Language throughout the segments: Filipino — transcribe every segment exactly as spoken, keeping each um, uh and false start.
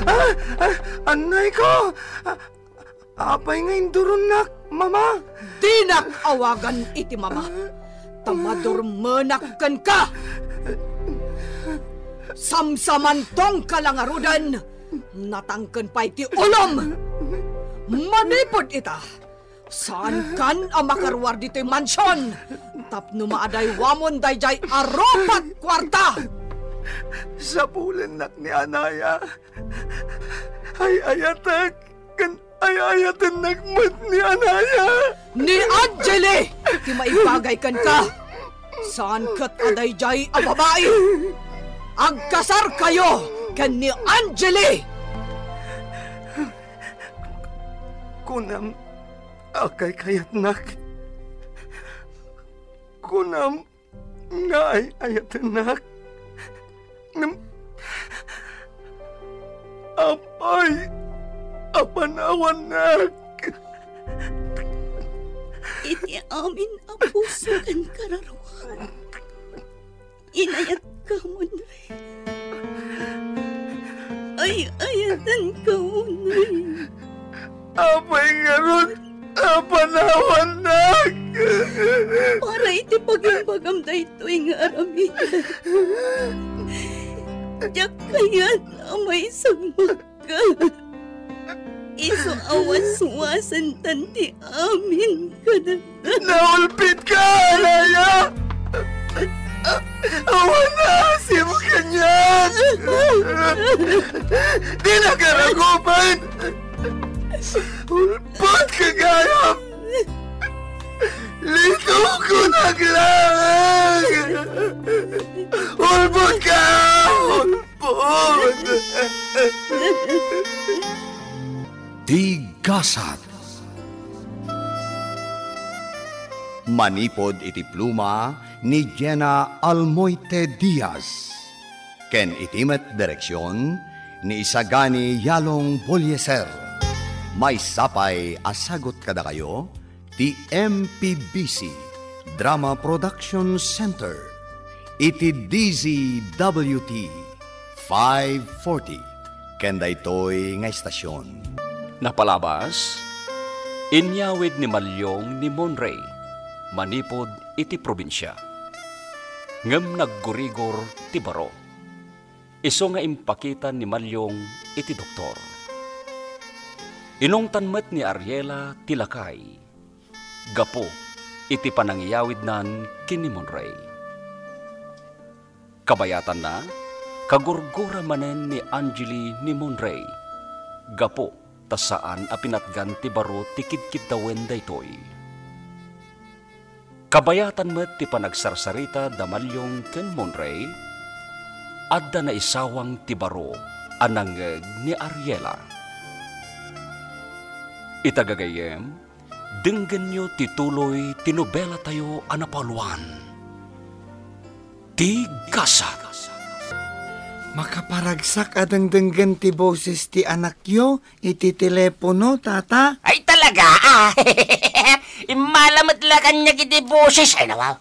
Ah, ah, anay ko! Ah, apay nga indurunak, mama! Dinak awagan iti mama. Tamadurmenakkan ka! Samsamantong kalangarudan, natangken pa iti ulom! Manipod ita! Saan kan ang makarwar dito'y mansyon? Tapno maaday wamon dayjay aropat kwarta! Sa pulenak ni Anaya, ay ayatag, kan ay ayatan nagmat ni Anaya. Ni Angeli! Ti maibagay kan ka! Saan kat adayjay ang babae? Agkasar kayo kan ni Angeli! Kunam, akay kayat nak. Kunam, nga ay ayatan nak. Nam, apay, apanawan nak. Iti amin ang puso kan kararuhan. Inayat ka mo rin. Ay, ayatan ka mo rin. Apay nga ron, apanawan nak. Para iti pagimbagam da ito'y nga aramid. Diyak kaya't amay samag ka. Iso awas-wasan tanti amin ka na. Naulpit ka, Anaya! Awan na, asim ka niyan! Di na ka nagupan! Ulpot ka gayam! Lito ko naglang! Ulpot ka! Ulpot! Tigasat. Manipod iti pluma ni Jenna Almoite Diaz. Ken itimet direksyon ni Isagani Yalong Bolyeser. May sapay asagot kada kayo ti M P B C Drama Production Center. Iti D Z W T five forty. Ken daytoy nga istasyon. Napalabas, inyawid ni Malyong ni Monray, manipod iti probinsya. Ngem naggurigor ti baro. Iso nga impakitan ni Malyong iti doktor. Inungtan met ni Ariela tilakay. Gapo iti panangyawid nan kini Monray. Kabayatan na, kagurgura manen ni Angeli ni Monray. Gapo tasaan a pinatgan ti baro ti kidkid dawen daytoy. Kabayatan met ti panagsarsarita da Malyong ken Monray, adda na isawang ti baro anangeg ni Ariela. Itagagayem, denggen nyo ti tuloy ti nobela tayo anapaluan. Tigasat. Makaparagsak adang denggan ti boses ti anak yo, iti telepono, tata. Ay talaga, ah. Imalamat la kanya kiti boses. Ay nawaw.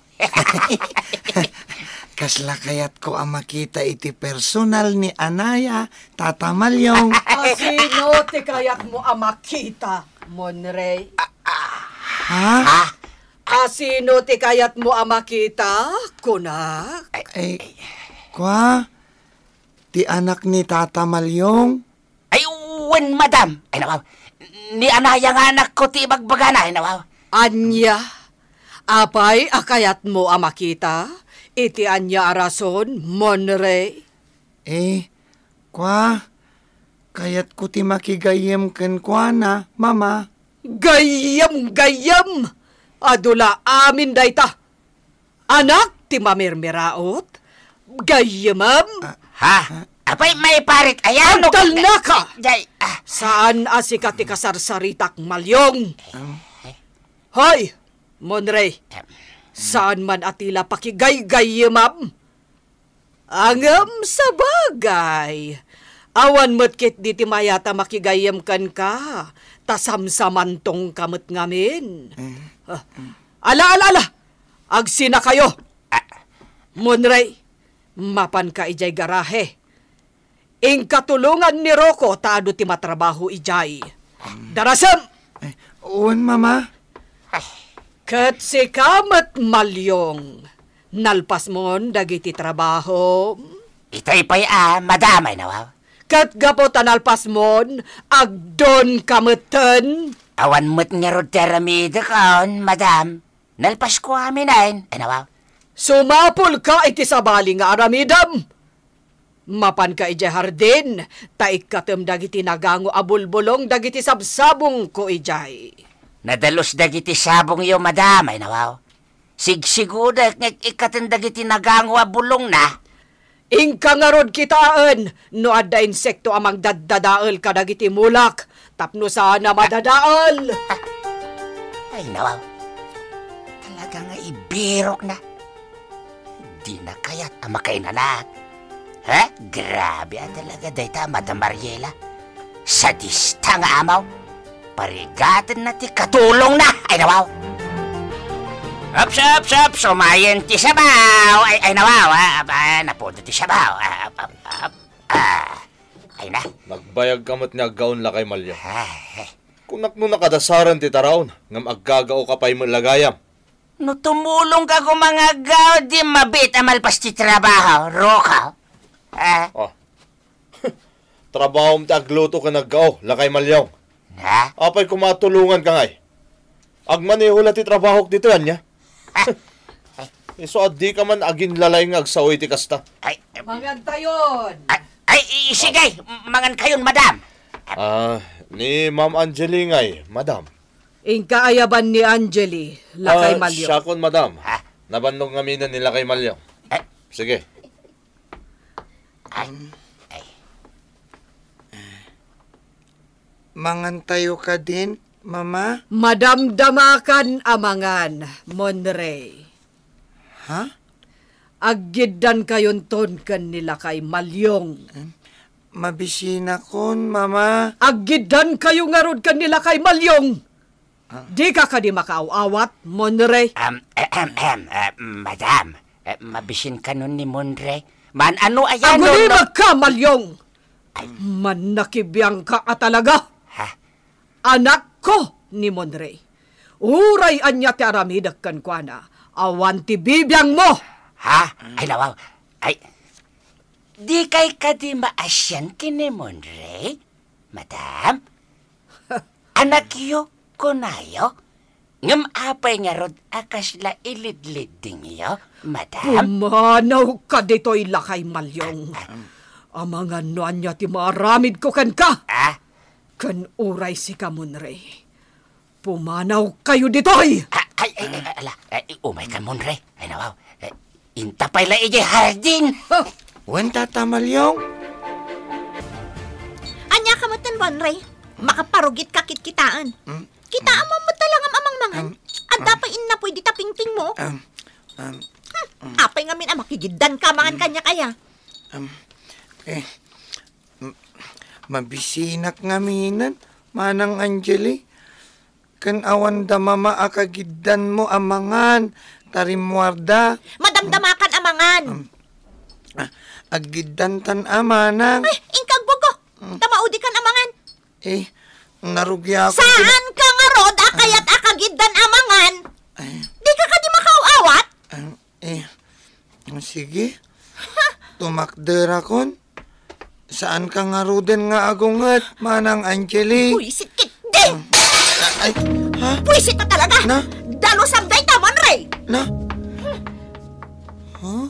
Kasla kayat ko ang makita iti personal ni Anaya, Tata Malyong. Asino ti kayat mo ang makita, Monray? Ha? Ha? Asino ti kayat mo ang makita, kunak? Ay, kwa? Ti anak ni Tata Malyong? Ay, wen, madam. Ay nawaw. Ni Anaya nga anak ko ti bagbagana. Ay nawaw. Anya, apay akayat mo ang makita? Iti anya arason, Monray? Eh, kwa? Kayat ko ti makigayem ken kwa na, mama. Gayam, gayam! Adula amin dayta. Anak ti mamirmiraot? Gayamam? Ah, Ha? Apay may parit. Ayan. Antal na ka! Jay, ah. Saan asika ti kasarsaritak Malyong? Hoy, Monray, saan man atila pakigay-gayamam? Angam sa bagay. Awan mo't di ti mayata makigayam kan ka. Tasamsamantong kamot ngamin. Ah, ala, ala, ala! Agsina kayo! Monray, mapan ka ijay garahe. ing katulungan ni Rocco taado ti matrabaho ijay. Darasam! Ay, uwan, mama. Kat si Kamat Malyong, nalpas mon dagiti trabaho. Ito'y pa'y ah, madam, ay nawaw. Kat gapo tanalpas mon, agdon kamutan. Awan mo't nga rod teramida kaon, madam. Nalpas ko amin ay, ay nawaw. Sumapul ka iti sabali nga aramidam. Mapan ka ijay hardin, taik katem dagiti nagango abulbulong dagiti sabsabong ko ijay. Nadalos dagiti sabong yo, madam, ay nawaw. Sigsiguda ikaten dagiti nagangwa bulong na. Ingka nga rod kitaan, no adda insekto amang daddadaal ka dagiti mulak, tapno sana madadaal. Ay nawaw, talaga nga ibirok na. Di na kaya't amakay na lahat. Ha? Grabe ah talaga dayta, Madam Mariela. Sadista nga amaw. Parigatan na ti katulong na. Ay nawaw. Ups, ups, ups. Sumayan ti sabaw. Ay, ay nawaw. Ah, ah, napunta ti sabaw. Ah, ah, ah, ah. Ay na. Nagbayag kamot nga gaon la kay Malya. Ay, Kunak no nakadasaran ti taraon, ngam aggagao ka pa'y malagayam. no tumulong ka kung mga gaw, di mabit amalpas ti trabaho. Roka. Ah, Oh. Trabaho mo ti agluto ka naggao, lakay Malyaw. ha? Apay kumatulungan ka ngay. Agmanihula ti trabaho dito yan niya. Iso at di ka man agin lalay nga agsaoy ti kasta. Ay, Mangantayon! ay, ay, sige, mangan kayon, madam. Ah, ni Ma'am Angeli ngay, madam. Ingka ayaban ni Angeli, lakay Ah, Malyo. Syakon, madam. Ha? Nabandong ngaminan nila kay Malyaw. Ay, Sige. ay, ay. Mangantayo ka din, mama. Madamdamakan amangan, Monrey. Ha? Aggidan kayon ton kan nila kay Malyong. Mabisina kon, mama. Aggidan kayo nga rod kan nila kay Malyong. Di ka ka di makaaw-awat, Monrey. Um, ahem, ahem, uh, madam, uh, mabisin ka nun ni Monre. Man, ano ayan nun? Agulibag ka, Malyong! Man nakibiyang ka at talaga. Ha? Anak ko ni Monrey. Uray anya ti aramidak kan kwa na. Awan ti bibiyang mo. Ha? Ay, nawaw. Ay, di kay ka di maasyan kini Monre? Madam? Anak yo, kunayo? Ngam apay nga rod akas la ilidlid ding yo, madam? Pumanaw ka dito'y lakay Malyong. Amangan no anya ti maaramid ko kan ka. Ah? Kan uray si ka, Monrey. Pumanaw kayo dito'y. Ah, ay, ay, ay, ala, ay, umay ka Monre. Ay, nawaw. Eh, intapay la ije hardin. Wan tata Malyong. Anya ka mo tan, Bonray. Makaparugit ka kitkitaan. Kitaan mo mo talang ang amang mangan. At dapat in na pwede tapingting mo. Um, um, Hmm, apay ngamin ang makigidan ka mangan kanya kaya. um, eh, m- mabisinak ngaminan, manang Angeli. Kan awan da mama akagidan mo amangan, tarimwarda. Madamdamakan amangan. Ah, agidan tan amanang. Ay, ingkag bugo. Tamaudi kan amangan. Eh, narugya ako. Saan ka nga rod akayat akagidan amangan? Ay, Di ka ka di makauawat? ah, eh, sige. Tumakder akon. Saan ka nga ruden nga agungat, manang Angeli? Puisit kit. Di! Ay, ha? Puisit na talaga. Na? Dalo sabday tamon, Ray. Na? Huh?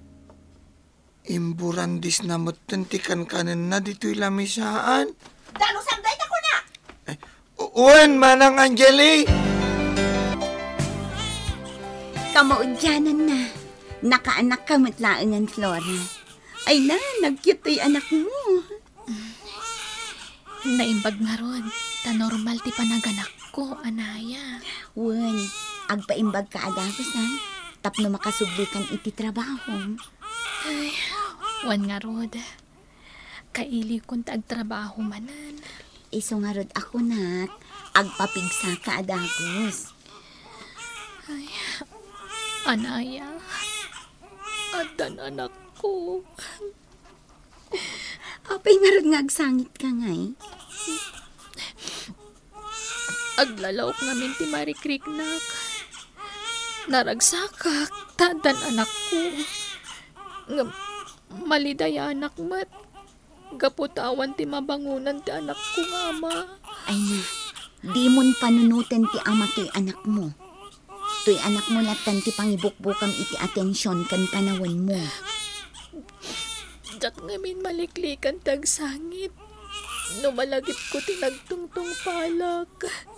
Imburandis na matantikan kanan na dito'y lamisaan. Dalo sabday ta ko na. Uwan, manang Angeli! Kamaudyanan na. Nakaanak ka matlaangan, Flora. Ay na, nag-cute anak mo. Naimbag nga ron. Ta normal ti panaganak ko, anaya. Wan, agpaimbag ka adagos ha. Tapno makasublikan iti trabaho. Ay, wan nga rod. Kaili kong taagtrabaho manan. Iso nga rod ako nak, agpapigsa ka adagos. Ay, anaya. Adan anak ko. Apay nga rin nga agsangit ka nga eh. Aglalawak ngamin ti Marikriknak. Naragsakak, tadan anak ko. Nga, malidaya anak mat. Gaputawan ti mabangunan ti anak ko nga ama. Ay na, di mon panunutan ti ama to'y anak mo. To'y anak mo latan ti pangibukbukam iti atensyon kan panawan mo. Jak ngamin maliklikan tag sangit. Numalagip ko tinagtungtong palak.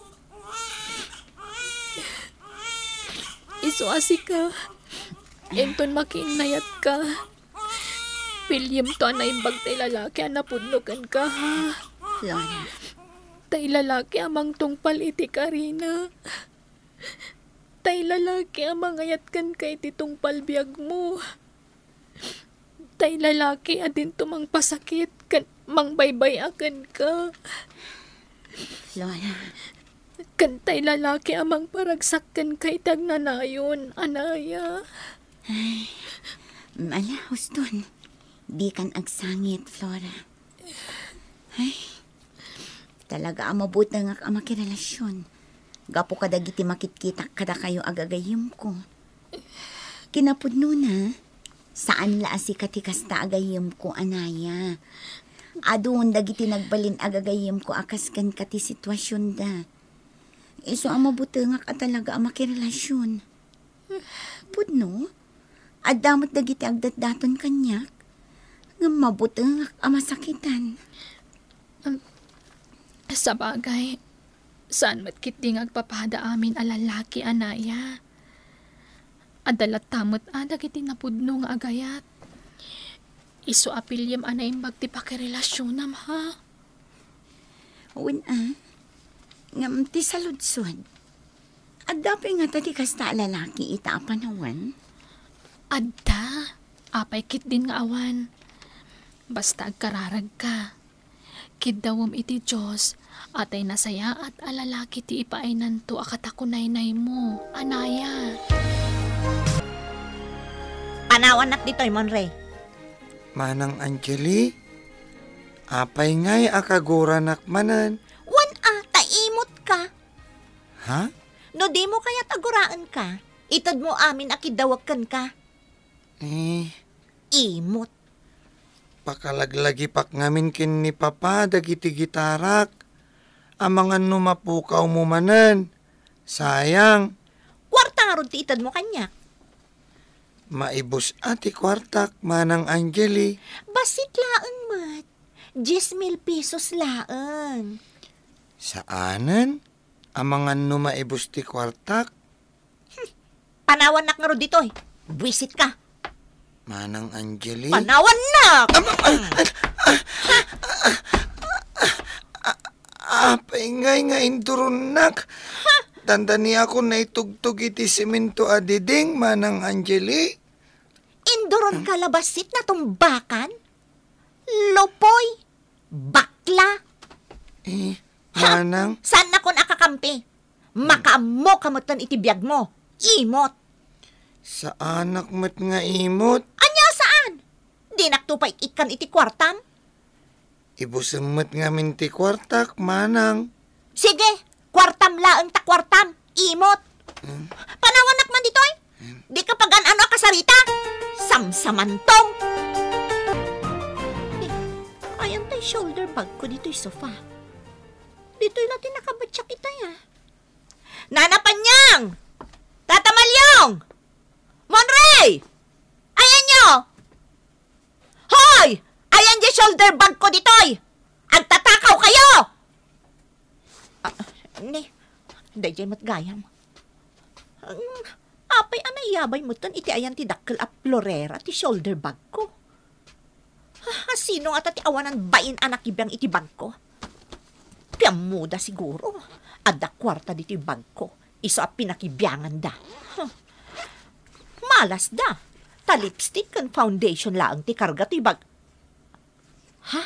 Isuasi ka. Enton makinayat ka. Pilyem to anaimbag tay lalaki anapudlokan ka ha. Flora. Tay lalaki amang tungpal iti karina. Tay lalaki amang ayat kan kay iti tungpal biyag mo. Tay lalaki adin tumang pasakit kan mang baybay akan ka. Flora. Kantay lalaki amang paragsakan kay tagnanayon, anaya. Ay, malahos dun. Di kan agsangit, Flora. Ay, talaga ang mabuti nga ang makirelasyon. Gapo kada giti makitkitak kada kayo agagayim ko. Kinapudno na, saan laasi katikas ta agayim ko, anaya. Adun dagiti nagbalin agagayim ko akas kan kati sitwasyon da. Iso ang mabuti nga ka talaga ang makirelasyon. Pudno, adamot dagiti agdat-daton kanyak, nga mabuti nga ang masakitan. Um, sa bagay, saan matkit di agpapada amin alalaki, anaya? Adalat tamot adag iti napudno nga agayat. Iso apilyem anaimbag ti pakirelasyon ha? Uwan ah. Ngam ti saludsod. Adapay nga tati kasta lalaki ita apanawan. Adda, apay kit din nga awan. Basta agkararag ka. Kiddawam iti Diyos, atay nasaya at alalaki ti ipaainan to akatakunaynay mo, anaya. Panawan nak dito'y Monray. Manang Angeli, apay ngay akagura nakmanan. Wan ah, taimot ka. Ha? No di mo kaya taguraan ka. Itad mo amin akidawakan ka. Eh, Imot. pakalaglagi pak ngamin kin ni Papa dagiti gitarak. Amangan numapukaw mo manan. Sayang, Kwarta nga ron ti itad mo kanya. maibos ati kwartak, Manang Angeli. Basit laang mat. Diyes mil pesos laang. Saanan? Amangan numaibos ti kwartak? Panawan nak nga ron dito'y. Buisit ka. Manang Angeli. Panawan nak! Apay ngay nga indurunak. Tanda niya ako na itugtog iti simento adiding, Manang Angeli. Induron ka labasit na tumbakan? Lopoy? Bakla? Eh, Manang, Saan na kon akakampi? Makaamo kamutan iti biyag mo. Imot. sa anak mo't nga imot, Anya saan? Di naktupay ikan iti kwartam? ibusem mo't nga minti kwartak, Manang. Sige, kwartam laang ta kwartam. Imot. Panawanak man ditoy. Di ka pagan ano kasarita. Samsamantong. Eh, ayan tayo shoulder bag ko dito'y sofa. Dito'y natin nakabatsak itay ah. Nana Panyang! Tata Malyong! Monray! Ayan nyo! Hoy! Ayan di shoulder bag ko dito'y! Agtatakaw kayo! Ah, ni, dayjay matgayam. Um, apay anay yabay mo tan iti ayan ti dakkel a florera ti shoulder bag ko. Ah, sino nga ti awanan bain anak ibang iti bag ko? Piamuda siguro. Adda kwarta diti bag ko. Iso a pinakibiyangan da. Huh. Malas da. Ta lipstick kan foundation laang ti karga ti bag. Ha?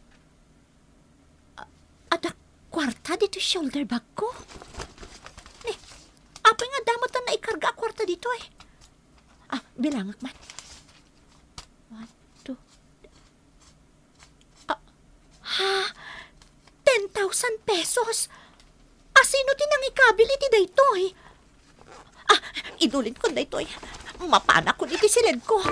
Ada kwarta dito shoulder bag ko? Eh, apa nga damot na ikarga kwarta dito eh? Ah, bilangak man. One, two. Ah, daytoy. Ah, idulin ko daytoy. Mapana ko iti silid ko.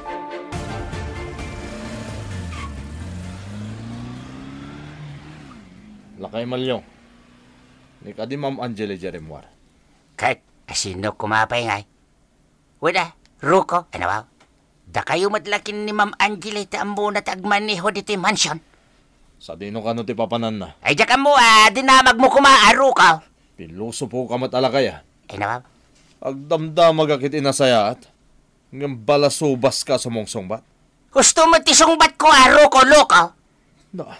Lakay Malyong. Ni kadi Ma'am Angeli Jeremwar. Kahit sino kumapay ngay. Wala, Ruko, ano ba? Da kayo madlakin ni Ma'am Angeli ta ambo na tagmaneho dito mansion. Sa dino ka no ti papanan na. Ay, diyan ka mo, ah, dinamag mo kumaa, Ruko. Piluso po ka matalakaya. Ano ba? Agdamdamag akit inasaya at ng balasubas ka sa mongsong bat. Gusto mo tisong bat ko, ah, Ruko, Luko? Na.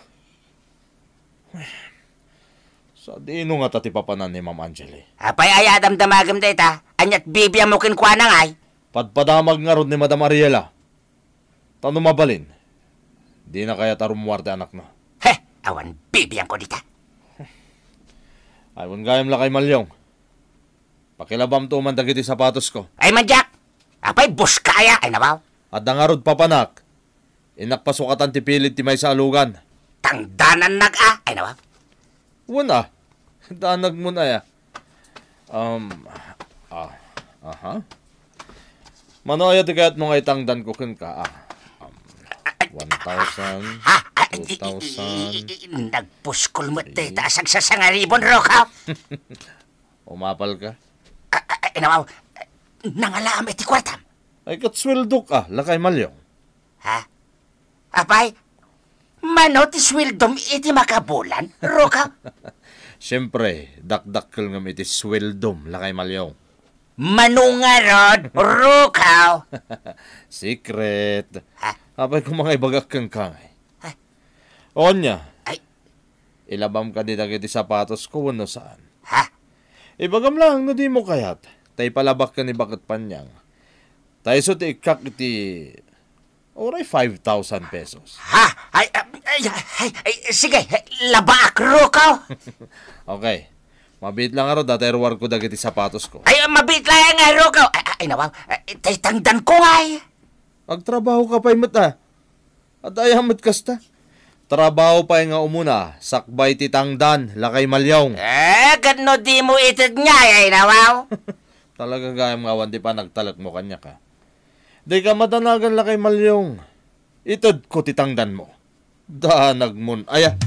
Sa dino nga tati papanan ni Ma'am Angeli. Apay ay adam damagam data, anyat bibiyang mo kinkwa na ngay. Padpadamag nga rod ni Madam Ariela. Tano mabalin. Di na kaya tarumuarte anak na. Heh, awan bibiyang ko dita. Aywan gayam lakay Malyong. Pakilabam to man dagiti sapatos ko. Ay manjak, apay bus kaya, ay nabaw. At nangarod papanak. Inakpasukatan ti pilit ti may sa alugan. Tangdanan nag-a, ay nabaw. Wala. Danag mo na ya. Um, ah, aha. Manoya ti kayat mo nga itangdan ko kin ka, ah. Um, one thousand, two thousand. Nagpuskol mo te, taasag sa sangaribon, Rokaw. Umapal ka? Ay nabaw, nangalaam iti kwartam. Ay katsweldo ka, lakay Malyong. Ha? Apay, mano ti swildom iti makabulan, Rokaw? Siyempre, dakdakkel nga iti sweldom, lakay Malyong. Manungarod, Rokaw. Secret. Ha? Apay kung mga ibagak kang kangay. Ha? Onya. Ay. Ilabam ka di dagiti sapatos ko wano saan. Ha? Ibagam lang no di mo kayat. Tay palabak ka ni bakit panyang. Tay so ti ikak iti oray five thousand pesos. Ha? Ay, ay, ay, ay, sige, labaak, Rokaw. Okay. Mabit lang aro, daterwar ko dagiti sapatos ko. Ay, mabit lang nga, Rokaw. Ay, ay, nawaw, tay tangdan ko nga eh. Agtrabaho ka pa'y mata. At ayamat kasta. Trabaho pa'y nga umuna, sakbay titangdan, lakay Malyong. Eh, gano di mo itid nga, ay, nawaw. Talaga gayam nga wan, di pa nagtalak mo kanya ka. Di ka matanagan lakay Malyong. Itid ko titangdan mo. Danag mon, aya.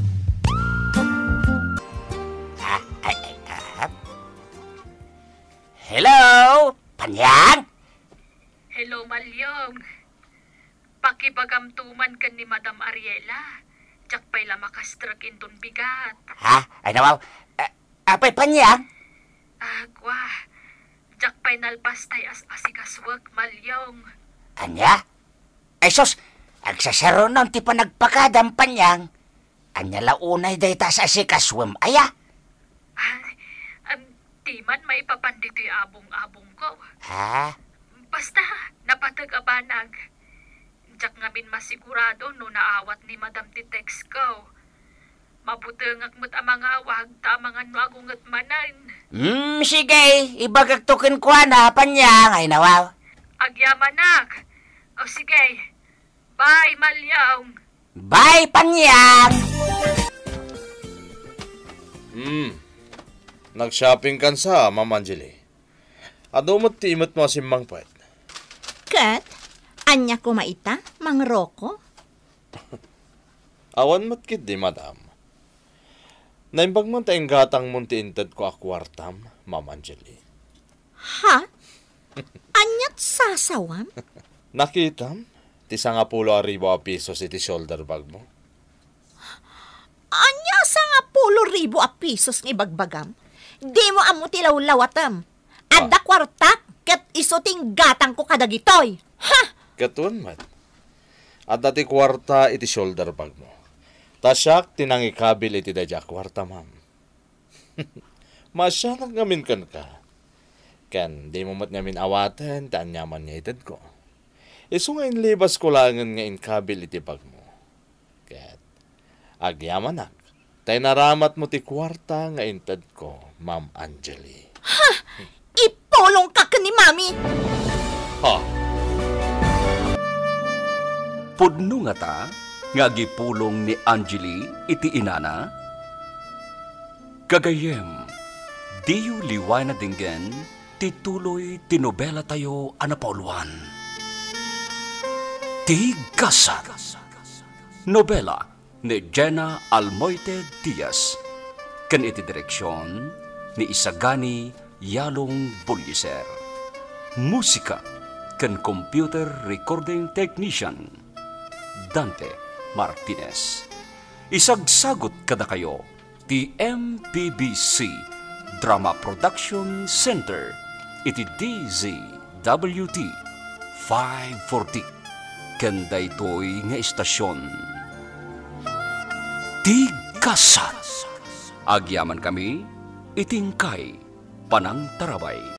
Hello, Panyang? Hello, Malyong. Pakibagamtuman ka ni Madam Ariela. Diyak pa'y lamakastrak inton bigat. Ha? Ay, nawaw. Uh, apay, Panyang? Agwa. Diyak pa'y nalpas tay as asikaswag, Malyong. Anya? Ay, sus, agsasaro nun ti pa nagpakadam, Panyang. Anya launay day ta sa asikaswam, aya? Ay, um, di man may papandito abong-abong ko. Ha? Basta, napatag-abanag. Diyak ngamin masigurado no naawat ni Madam ti text ko. Mabutengak mo't ang mga awag, tamangan no agungat manan. Hmm, sige, ibagagtukin ko na, Panyang, ay nawaw. Agyamanak. O sige, bye, Malyong. Bye, Panyang! Hmm. Nag-shopping kan sa, Ma'am Angeli. Ano mo't tiimot mo si Mang Pwet? Kat, anya ko maita, Mang Roko? Awan mo't kid di, Madam. Naimbag man tayong gatang munti intad ko akwartam, Ma'am Angeli. Ha? Anyat sasawam? Nakitam? Tisa nga pulo aribo a pisos iti shoulder bag mo. Anya sa nga pulo ribo a pisos ng ibagbagam? Di mo amo tilaw-lawatam. Adda kwarta, ket isuting gatang ko kadagitoy. Ha? Katuan mat. At dati kwarta iti shoulder bag mo. Tasyak tinangikabil iti dadya kwarta, ma'am. Masya nagamin kan ka. Ken, di mo mat ngamin awatan, taan nyaman niya itad ko. Iso nga inlibas ko langan nga inkabil iti bag mo. Ket, agyamanak. Tay naramat mo ti kwarta nga intad ko, Ma'am Angeli. Ha? Ipulong ka ka ni Mami! Ha? Pudno nga ta, nga gipulong ni Angeli iti inana. Kagayem, Diyo liway na dinggen, tituloy tinobela tayo anapauluan. Tigasat. Nobela ni Jenna Almoite Diaz. Kan iti direksyon ni Isagani Yalong Bulliser. Musika kan computer recording technician Dante Martinez. Isagsagot kada kayo ti M P B C Drama Production Center iti D Z W T five forty ken daytoy nga istasyon. Tigasat. Agyaman kami itingkay panang tarabay.